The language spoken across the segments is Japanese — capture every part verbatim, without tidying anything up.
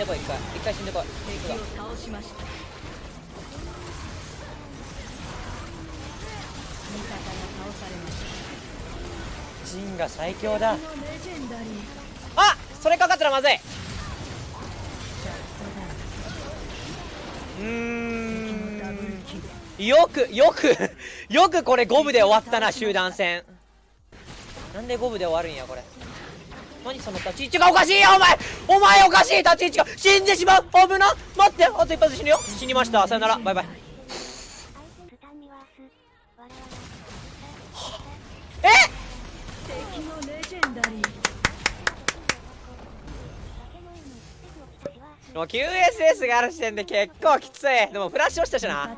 でこい、一回一回死んでこい。 敵を倒しました。味方が倒されました。 ジンが最強だ。 レジェンダリー。 あ、それかかったらまずい。うーん、よくよくよくこれ五分で終わったな、集団戦。なんで五分で終わるんやこれ。何その立ち位置がおかしいよ、お前お前おかしい、立ち位置が死んでしまう。危な、待って、あと一発死ぬよ。死にました、さよなら、バイバイ。えっ、 敵のレジェンダリー。 もう キューエスエス がある時点で結構きつい。でもフラッシュ落ちたしな。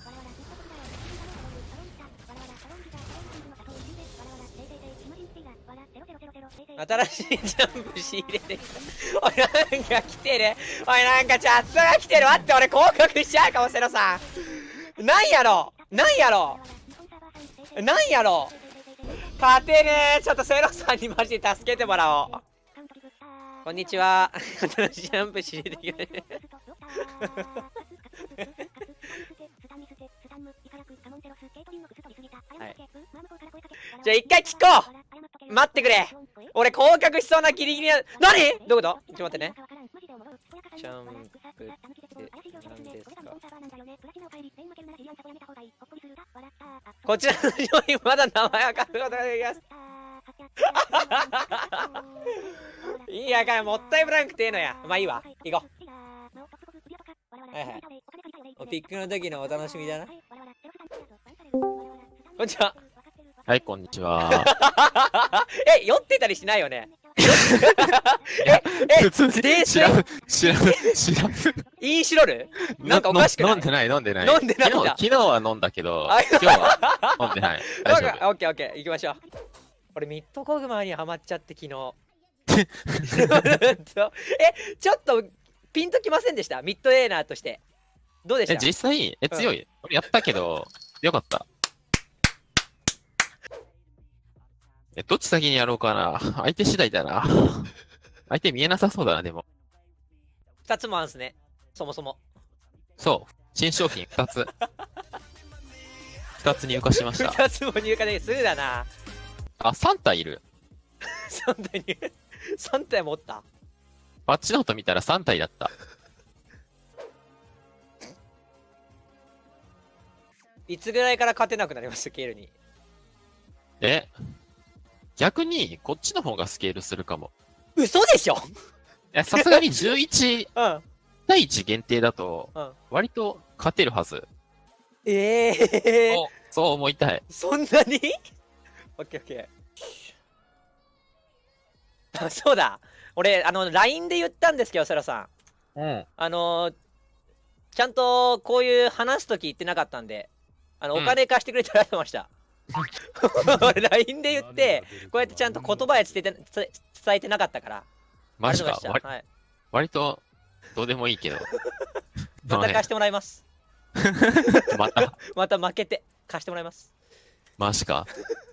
新しいジャンプ仕入れてきた。おい、なんか来てる。おい、なんかチャットが来てる。待って、俺降格しちゃうかも、セロさん。なんやろなんやろなんやろ勝てねえ。ちょっとセロさんにマジで助けてもらおう。こんにちは。新しいジャンプ仕入れてきたね。はい、じゃあ一回聞こう。待ってくれ。俺降格しそうなギリギリな。何どういうこと？ちょっと待ってね。ジャンプって何ですか？こちらの上位まだ名前わかることができます。いやかん、もったいぶらんくてええのや。まあいいわ、行こう。はいはい、ピックの時のお楽しみだな。こんにちは。 はい、こんにちは。 え、酔ってたりしないよね。 え、え、普通に知らん、知らん、知らん。 インシロルなんかおかしくない？ 飲んでない、飲んでない。 飲んでないんだ。 昨日は飲んだけど、今日は飲んでない。大丈夫。 オッケーオッケー、行きましょう。俺ミッドコグマにハマっちゃって昨日。え、ちょっとピンときませんでした？ミッドエーナーとして。どうでした？ え、実際、え、強い。うん、俺やったけど、よかった。え、どっち先にやろうかな。相手次第だな。相手見えなさそうだな、でも。 二つもあんすね。そもそも。 そう。新商品二つ。二つ入荷しました。 二つも入荷ですぐだな。 あ、三体いる。 三体に、三体持った？ パッチノート見たら三体だった。 いつぐらいから勝てなくなりました、ケールに。 え、逆に、こっちの方がスケールするかも。 嘘でしょ？いや、さすがにじゅういち対いち限定だと、 うん、 割と勝てるはず。 ええー、 そう思いたい。 そんなに？オッケーオッケー。あ、そうだ。俺、あの、ライン で言ったんですけど、セロさん。うん。 あのー、ちゃんとこういう話すとき言ってなかったんで、あの、お金貸してくれてありがとうございました。俺 ライン で言ってこうやってちゃんと言葉で伝えて伝えてなかったから。 マジか。割、 はい、 割とどうでもいいけどまた貸してもらいます。 またまた負けて貸してもらいます。 マジか。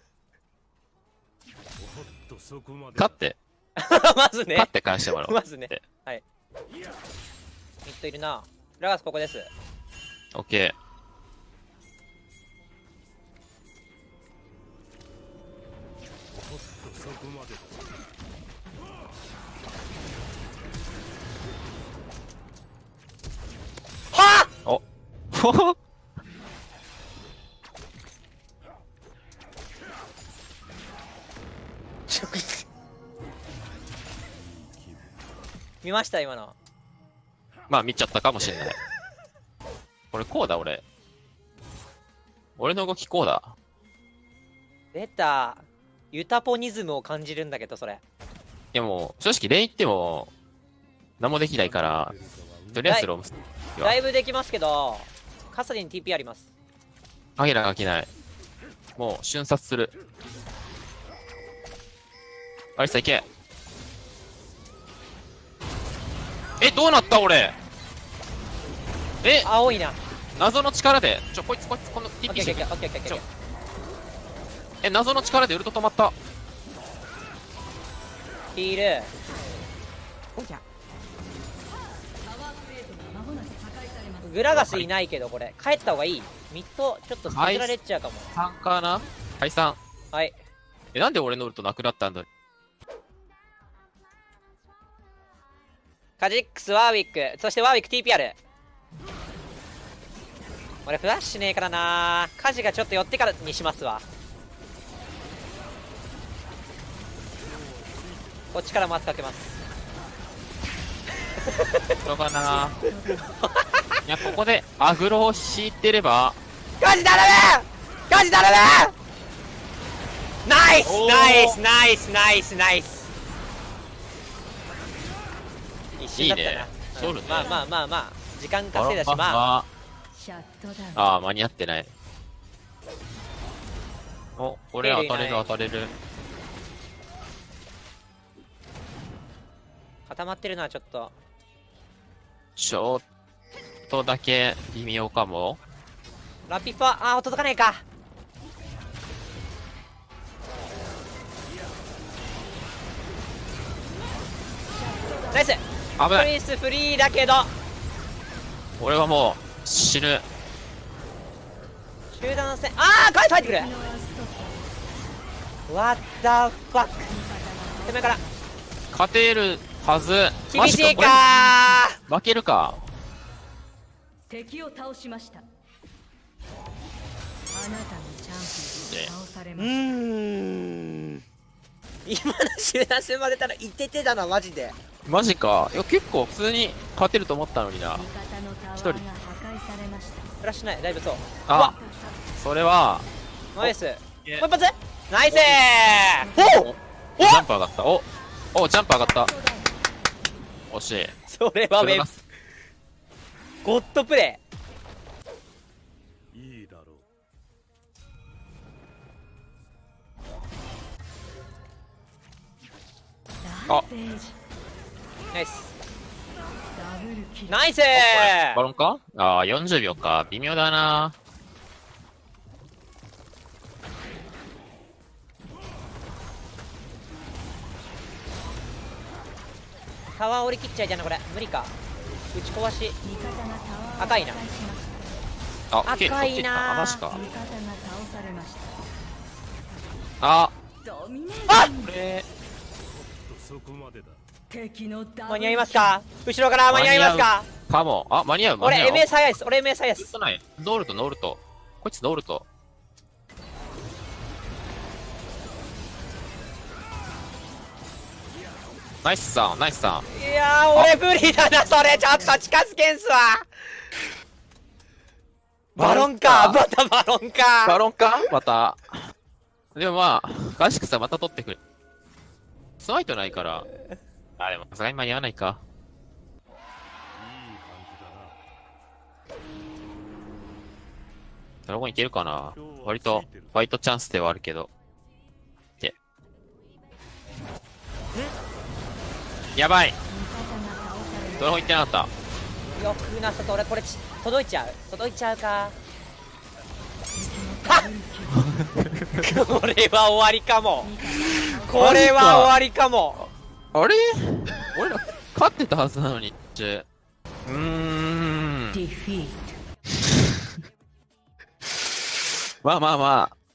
勝ってまずね、 勝って返してもらおう。 まずね、はい。ミッドいるな。ラガスここです。 オッケー。 はあ！おほほ見ました今の。 まあ見ちゃったかもしれない。これこうだ俺。俺の動きこうだ。 出た。ユタポニズムを感じるんだけどそれ。 いやもう正直レイン行っても何もできないからとりあえずロムスだいぶできますけどカサディに ティーピー あります。 アゲラが飽きない。もう瞬殺する。アリサいけ。え、どうなった俺。え、 青いな。 謎の力でちょこいつこいつこの ティーピー して。え、謎の力でウルト止まった。 ヒール。 グラガスいないけどこれ帰った方がいい。ミッドちょっと削られちゃうかも。 さんかな。解散。 はい。 え、なんで俺のウルトなくなったんだ。 カジックス、ワーウィック、そしてワーウィック ティーピーアール。俺フラッシュねえからな。カジがちょっと寄ってからにしますわ。こっちからも圧かけます。 そうかな。いや、ここでアグロを敷いてれば。 カジ頼むカジ頼むナイスナイスナイスナイスナイス。一瞬だったな。 いいね。ソウルね。 まあまあまあまあ時間稼いだし、まあああ、間に合ってない。お、俺当たれる当たれる。 固まってるのはちょっとちょっとだけ微妙かも。 ラピファ、あー届かないか。ナイス。 危ない。 プリンスフリーだけど俺はもう死ぬ。 集団戦、ああ帰ってくる。What the fuck。手前から勝てるはず。 厳しいか負けるか。 敵を倒しました。あなたのチャンピオンを倒されまうした。 ーん今の集団戦までたらいててだなマジで。 マジか。いや結構普通に勝てると思ったのにな。 味方のタワーが破壊されました。 フラッシュないだいぶそう。 あ、それはナイス。もうえ一発ナイスー。おジャンプ上がった。おおジャンプ上がった。惜しい。 それはめゴッドプレイ。 いいだろう。 あナイスダブルキル。 ナイスバロンか。ああ、よんじゅうびょうか。微妙だな。 タワー降り切っちゃいたいなこれ。無理か。打ち壊し味方がタワーを赤いな。 破壊しましあ、 赤いなーそっち行ったあ、マジか。 た。味方が倒されました。 あ、 ドミネーシあョン。 これそこまでだ。 敵のダブル間に合いますか。後ろから間に合いますか。 かも。あ、間に合う。間に合う。 俺 エムエス 早いです。俺 エムエス 早いです。 ずっとない。ノールト、ノールト。こいつノールト。ナイスさん、ナイスさん。 いやー俺無理だなそれ。ちょっと近づけんすわ。バロンか。またバロンか。 バロンかまた。でもまあ、ガシクさんまた取ってくれ。スワイトないから。あ、でもさすがに間に合わないか。 いい感じだな。 ドラゴンいけるかな。割と、ファイトチャンスではあるけど。で。やばい。ドラゴンいってなかった。 よくなさと俺これち届いちゃう届いちゃうか。これは終わりかも。これは終わりかも。 あれ俺ら勝ってたはずなのにって。うーん。 ディフィーまあまあまあ。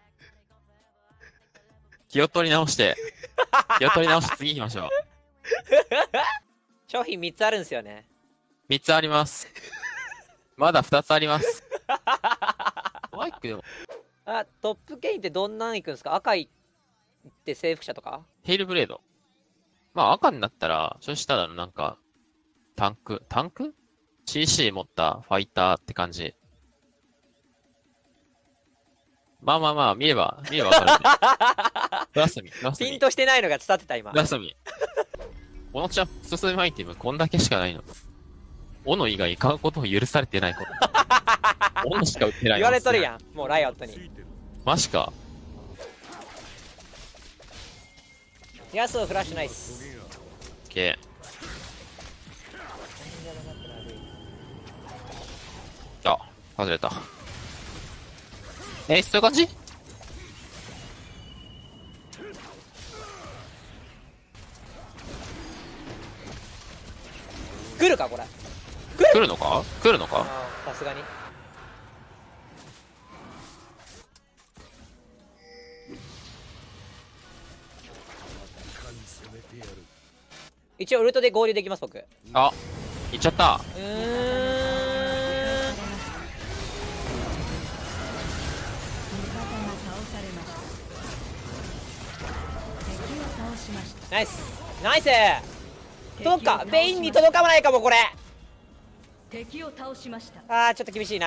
気を取り直して。気を取り直して次行きましょう。 商品みっつあるんですよね。 みっつあります。まだふたつあります。マイクでも。 あ、トップケインってどんなんいくんですか。赤いって征服者とか。 ヘイルブレード。まあ赤になったら、そしたらなんか、タンク、タンク ?シーシー 持ったファイターって感じ。まあまあまあ、見れば、見ればわかる、ね。ブラスミ、ブラスミ。 ピンとしてないのが伝わってた今。 ブラスミ。このチャンプ進むアイテムこんだけしかないの。斧以外買うことを許されてないこと。斧しか売ってない。 言われとるやん。もうライオットに。 マジか。 ヤスオフラッシュナイス。 オッケー。あ、外れた。えー、そういう感じ？ 来るかこれ。 来るのか来るのか。 あーさすがに。一応ウルトで合流できます僕。うあ、行っちゃった。 ーん。 味方が倒されました。敵を倒しました。 ナイスナイス。届くか。ベインに届かないかもこれ。 敵を倒しました。 あーちょっと厳しいな。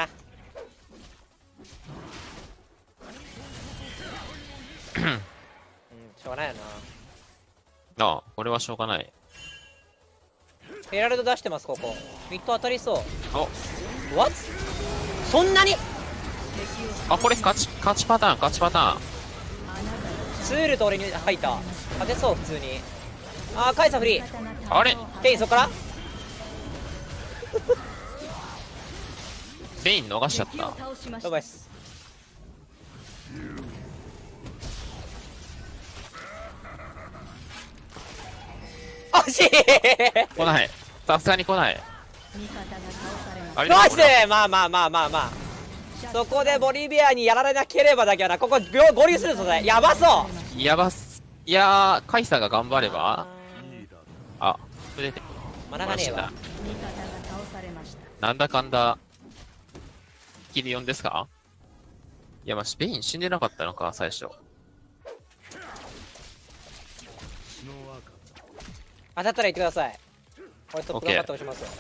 うんしょうがないよな。 ああ、これはしょうがない。 ヘラルド出してますここ。ミッド当たりそう。 お、 What？ そんなにあ、これ勝ち、勝ちパターン、勝ちパターン。 ツールと俺に入った。勝てそう普通に。あーカイサフリー。 あれケインそこからベイン逃しちゃった。 やばいっす。惜しい来ない。さすがに来ない。 味方が倒されましあれナイス。まあまあまあまあまあそこでボリビアにやられなければだけどな。ここ合流するぞね。やばそうやばっす。いやー、カイサが頑張れば。あ、それで。 マナがねえわ。 た。味方が倒されました。 なんだかんだ。キリオンですか。いや、まあ、ベイン死んでなかったのか、最初。 当たったら言ってください。俺トップ頑張って押しますよ。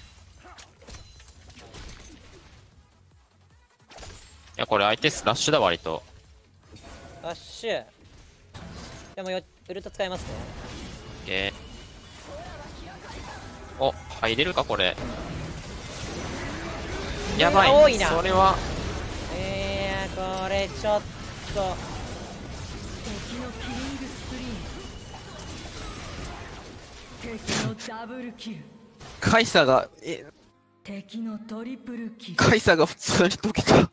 いや、これ相手スラッシュだ、割と。 ラッシュでもよウルト使いますね。 えー、お、入れるか、これ。やばい。 多いなそれは。 えー、これちょっと敵のキリングスプリング。敵のダブルキル。 カイサが、え、 敵のトリプルキル。 カイサが普通に解けた。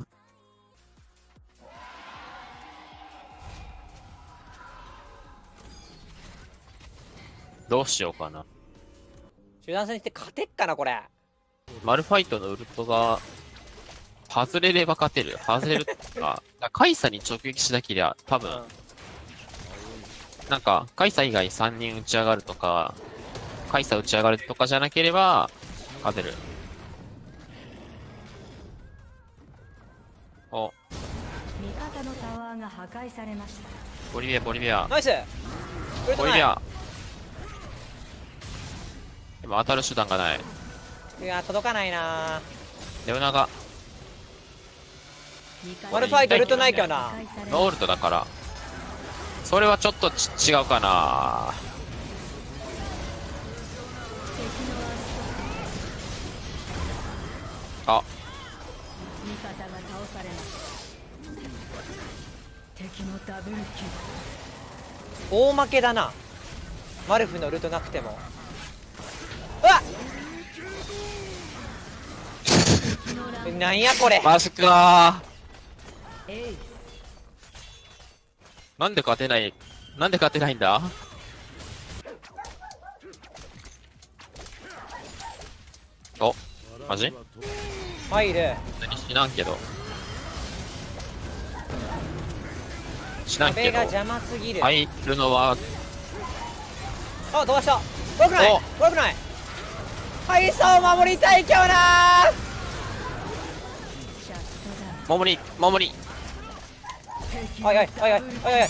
どうしようかな。 集団戦って勝てっかなこれ。 マルファイトのウルトが、外れれば勝てる。外れるか。カイサに直撃しなけりゃ、多分、 うんなんか、カイサ以外さんにん打ち上がるとか、カイサ打ち上がるとかじゃなければ、勝てる。お、 味方のタワーが破壊されました。 ボリビア、ボリビア。 ナイスウルトない。 ボリビア。でも当たる手段がない。 いや届かないな。 レオナが、 マルファイトウルトないけどな。 破壊されまノールトだから。それはちょっとち違うかな。 敵のアストあ、 味方が倒されました。敵のダブルキル。 大負けだな。マルフのウルトなくても。うわっなんやこれ。 マジかー。 エイス。 なんで勝てない、なんで勝てないんだ。お、マジ入る。 何死なんけど。死なんけど。 壁が邪魔すぎる。 入るのは、 あ飛ばした。怖くないお怖くない。はいそう守りたい今日なシャットダウン。 守り、守り。 敵おいおいおいおいおいおい。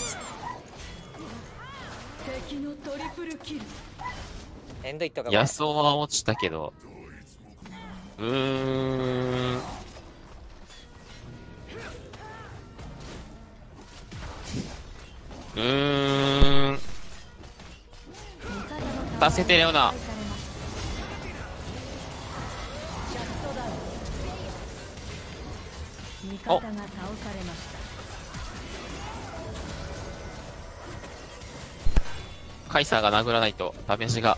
敵のトリプルキル。 エンドイットかこれ。 野草は落ちたけど。うーん。うーん。助けてレオナ。 シャットダウン。味方が倒されました。 カイサーが殴らないとダメージが。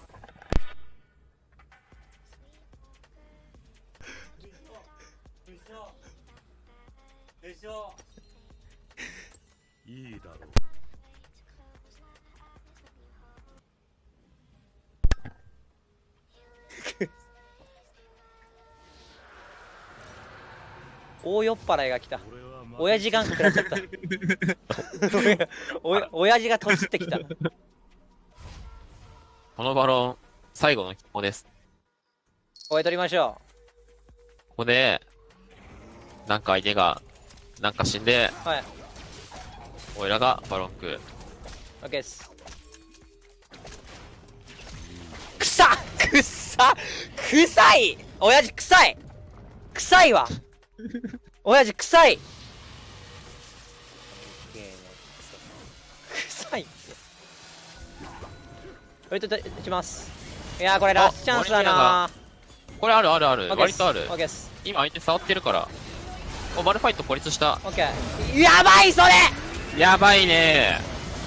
いいだろう。 大酔っ払いが来た。 俺はま親父が食らっちゃったおや親父がとつってきた。 このバロン、最後の肝です。 これ取りましょここで、なんか相手が、なんか死んで、 う。はい。 俺らがバロン食う。 オッケーです。くさくさ臭い親父臭い臭いわ親父臭い臭いって割と打ちます。いやーこれラストチャンスだなこれあるあるある。 ー。 割とあるオッ。ケーです。 今相手触ってるから。お、バルファイト孤立した。 オッケー。やばいそれやばいね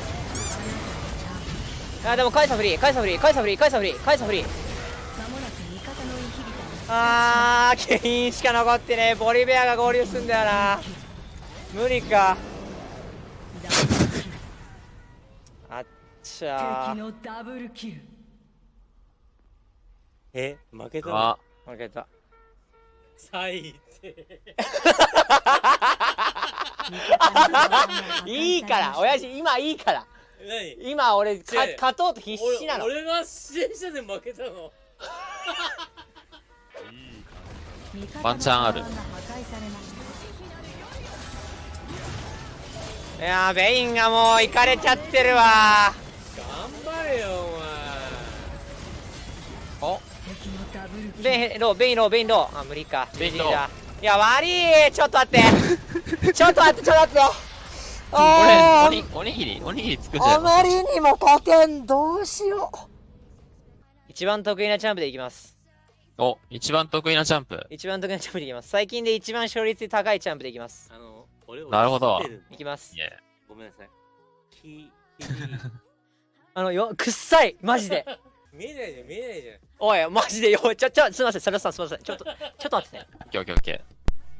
あーでもカイサフリーカイサフリーカイサフリーカイサフリーカイサフリー間もなく味方のインヒビターあーケインしか残ってね。ボリベアが合流すんだよな。無理か。あっちゃー。 敵のダブルキル。 え、負けたの？ あ、 負けた。 最低。 いいから親父今いいから何？ 今俺か違う勝とうと必死なの。 俺俺が支援者で負けたの。 ワンチャンある。 味方のタワーが破壊されました。 いやーベインがもういかれちゃってるわ頑張れよお前。 お敵のダブルキル。 ベインローベインローベインローあ無理か。 ベインロー無理だ。いや悪いちょっと待ってちょっと待ってちょっと待ってよ俺、 あおに、おにぎり、おにぎり作っちゃあう。 まりにも勝てんどうしよう。一番得意なジャンプでいきます。 お、一番得意なジャンプ。 一番得意なジャンプでいきます。最近で一番勝率高いジャンプでいきます。 あの俺をなるほど知ってるいきますい。え。 ごめんなさい。きあのよくっさいマジで見えないじゃん見えないじゃん。 おいマジでよちょちょすいませんサラさんすいませんちょっとちょっと待ってね。 オッケーオッケーオッケ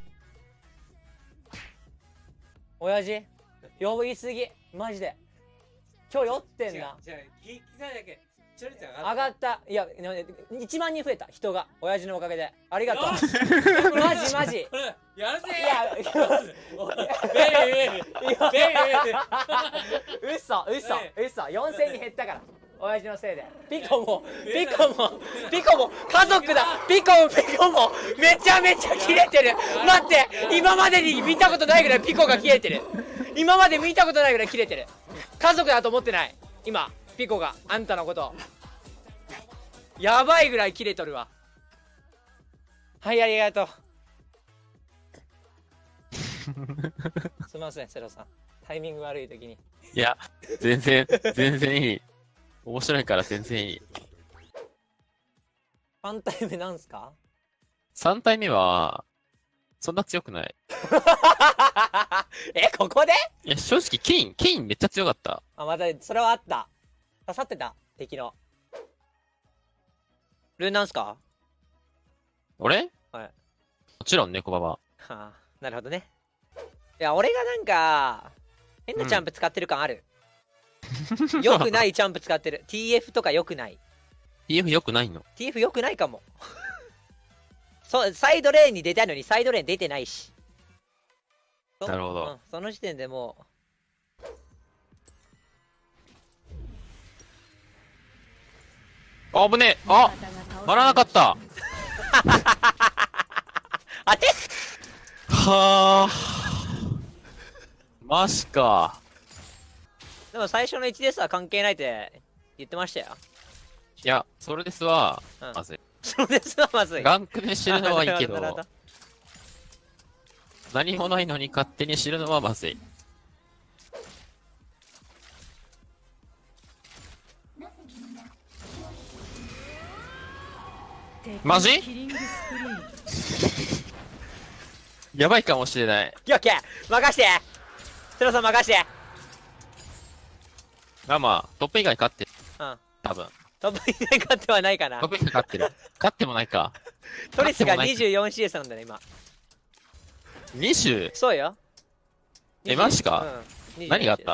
親父酔いすぎマジで今日酔ってんな。 じゃあ聞きたいだけ。ちょりちゃん上がったいやいちまんにん増えた人が親父のおかげでありがとうよしマジマジこれやるぜいやおいベイベイベイベイ嘘嘘嘘よんせんにん減ったから親父のせいで。ピコもピコもピコも家族だ。ピコもピコもめちゃめちゃキレてる。待って今までに見たことないぐらいピコがキレてる。今まで見たことないぐらいキレてる。家族だと思ってない今ピコがあんたのことやばいぐらいキレとるわ。はいありがとうすいませんセロさんタイミング悪い時に。 ー。いや、全然、全然いい。面白いから全然いい。 さん体目なんすか？ 三体目は、そんな強くない。 えここで？ いや、正直、ケイン、ケインめっちゃ強かった。 あまたそれはあった。刺さってた敵の。ルーンなんすか？ 俺はい。 もちろん猫ババ。 はあ、なるほどね。いや俺がなんか変なジャンプ使ってる感ある。よくないジャンプ使ってる。ティーエフ とかよくない。 ティーエフ 良くないの？ ティーエフ よくないかも。そうサイドレーンに出たいのにサイドレーン出てないし。 なるほど、 うん、その時点でもあ、危ねえ。あ、割らなかった。 当てはあ。マジか。 でも最初の いちデス は関係ないって言ってましたよ。 いや、それですは、 うんまずい。 それですはまずい。 ランクで知るのはいいけどなるほ、ど何もないのに勝手に知るのはまずい。マジキリングスプリーン。 やばいかもしれない。 オッケー任してセロさん任して。 あ、まあ、トップ以外勝ってる。 うん多分。 トップ以外勝ってはないかなトッ。プ以外勝ってる。勝ってもないか。 トリスが勝ってもないにじゅうよんシーエス なんだね今。 にじゅう? そうよ。 えマジか、 うん、 何があった？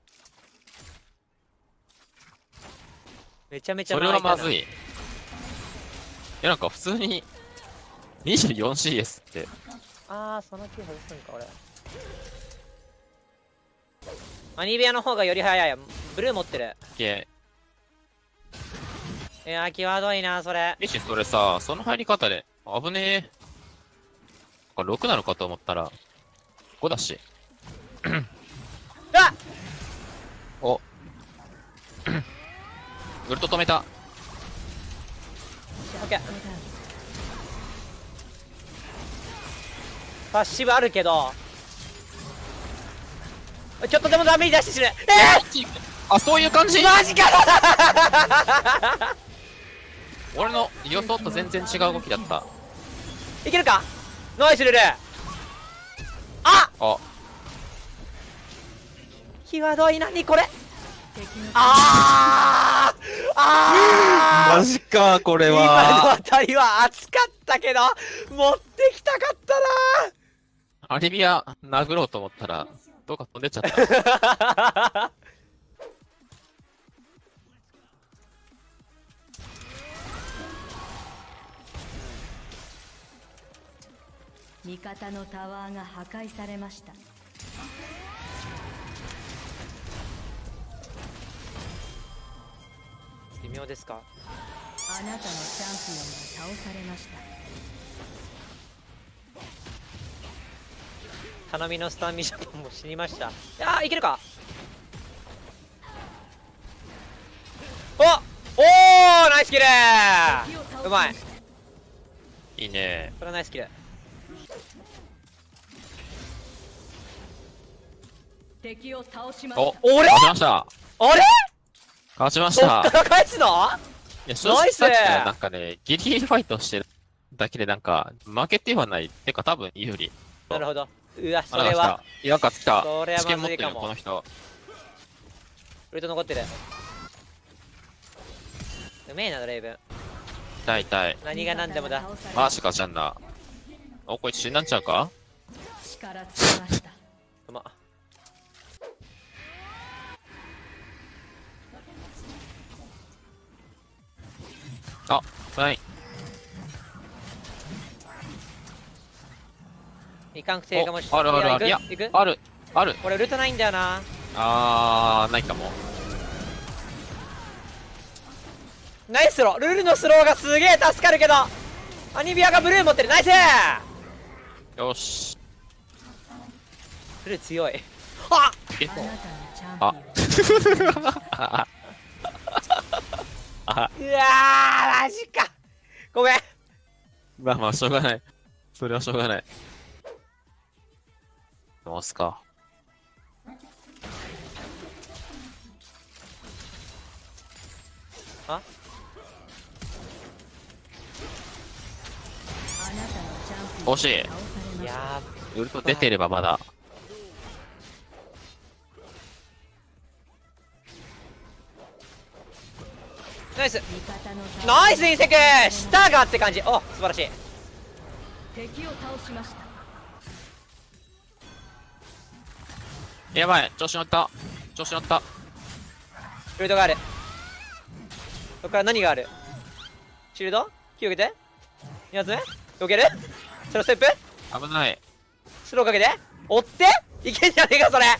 めちゃめちゃそれはまずい。 い。いや、なんか普通に にじゅうよんシーエス ってあー、そのキー外すんか俺。アニビアの方がより早い。ブルー持ってる。 いや、 いやー、際どいな、それ。 ミシそれさ、その入り方で、危ねえ。これろくなのかと思ったら、ごだし。 あっお。ウルト止めた。 オッケー。パッシブあるけど、ちょっとでもダメージ出して死ぬ。えあ、そういう感じー、マジか俺の予想と全然違う動きだった。 いけるか。ナイスルル。あ、 あ、 際どい。何これ。 敵のあーあーマジか、これ今のは。 あたりは熱かったけど、持ってきたかったな。 アリビア殴ろうと思ったら、どうか飛んでっちゃった。 味方のタワーが破壊されました。 微妙ですか。 あなたのチャンピオンが倒されました。 頼みのスタンミジャパンも死にました。あー、いけるか。おおー、ナイスキルー。うまい。 いいね。 これはナイスキル。 敵を倒しましお、 た。 俺勝ちました。 あれ勝ちまし。 そったから返すの。 いや、正ナイス直さっきからなんかね、ギリギリファイトしてるだけでなんか、負けてはない。てか多分有利。 なるほど。うわ、そあ、なんれはか来た。いや、なんか来た。 それは試験持ってるよ、 まずいかもこの人。 ウルト残ってる。うめえなドレイブン。 痛い痛い。 何が何でもだ。 マジか、じゃんな。お、こいつ死んだんちゃうか。 力尽きました。 うまっ。 あ、ない。 いかんくていいかもしおあるあるある。いやいや、行く行く。 ある、ある。 これウルトないんだよな。 あー、ないかも。 ナイススロー。ルルのスローがすげえ助かるけど、アニビアがブルー持ってる。ナイス。 よし。 ルル強い。あっえあなたのチャンピオン。 あ、あ、 うわー、マジか。ごめん。 まあまあ、しょうがない。それはしょうがない。どうすか。 あ、 あなたのチャンピオン。 惜しい。 倒されました。 いやウルト出てればまだ。 ー、ナイス。 味方のタワーナイスインセク。下がって感じ。お、素晴らしい。 敵を倒しました。 やばい、調子乗った。調子乗った。 フルトがある。そこから何がある。シールド気を受けて。に発目避ける。そのステップ危ない。 スローかけて追っていけんじゃねえかそれ。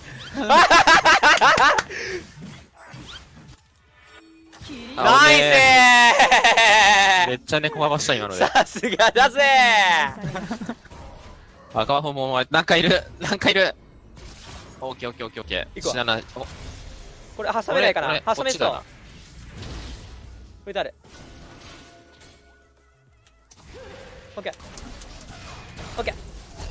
ナイスめっちゃ猫ばばした、今ので。 さすがだぜ赤ワホもお前、なんかいるなんかいる。オッケーオッケーオッケーオッケー。 行くわ死なない。お、 これ挟めないかな。 俺挟めそうこっちだな。 フルトある。オッケーオッケー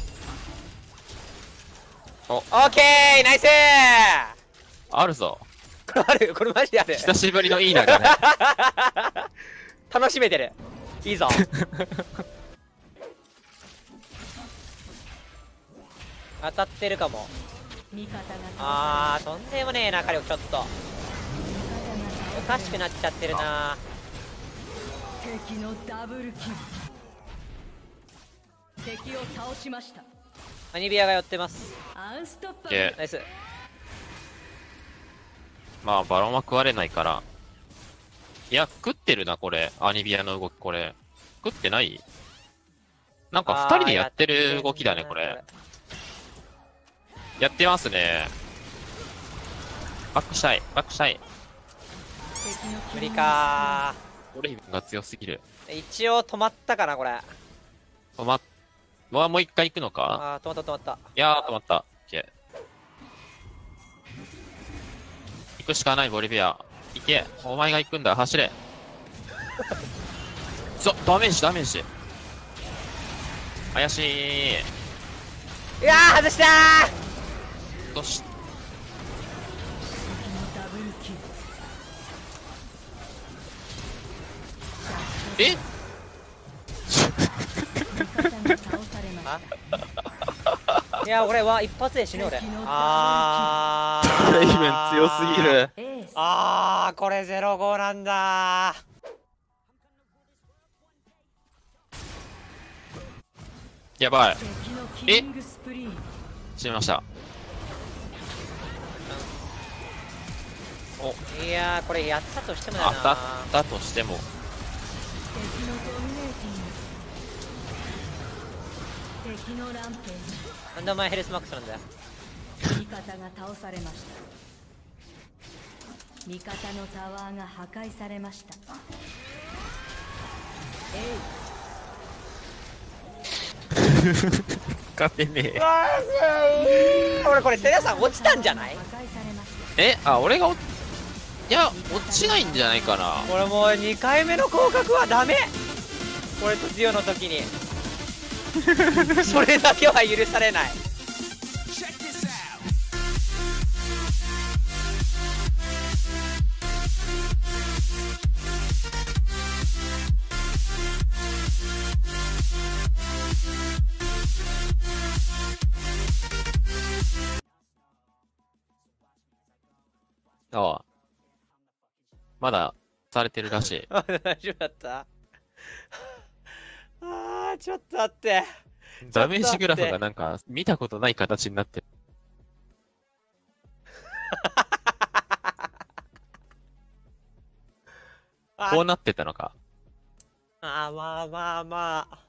おオッケーナイスー。 あるぞ。 これある。これマジである。 久しぶりのいい流れ。 楽しめてる。いいぞ。当たってるかも。 味方があー、とんでもねえな火力。ちょっとおかしくなっちゃってるな。 敵のダブルキル。敵を倒しました。 アニビアが寄ってます。 アンストッパいけー。 ナイス。 まあ、バロンは食われないから。いや、食ってるな、これ。アニビアの動き、これ。食ってないなんか二人でやってる動きだね、これ。やってますね。バックしたい、バックしたい。 無理かオレイブンが強すぎる。 ー。一応止まったかな、これ。 止まっ、もうもう一回行くのかああ、止まった止まった。 いやー、止まった。オッケー。行くしかない、ボリビア。行け。お前が行くんだ、走れ。そ、ダメージ、ダメージ。怪しい。 いやー、外したー。 どうし、えいや、俺は一発で死ぬ俺。あー。 レイベン強すぎる。 あー、これゼロごなんだー。 やばい。え死にました。お、 いやー、これやったとしてもだよ当たな。 ったとしても。 敵のランペーなんでお前ヘルスマックスなんだよ。 ジ。味方が倒されました。味方のタワーが破壊されました。え勝てね俺これセリアさん落ちたんじゃない？ 破壊されました。 え。え、あ、俺がお、いや、落ちないんじゃないかな。 俺もうにかいめの降格はダメ。これとジオの時にそれだけは許されない。 ああ。まだ、されてるらしい。 あ、大丈夫だったあー、ちょっと待って。 ダメージグラフがなんか、見たことない形になってる。こうなってたのか。 あー、まあまあまあ。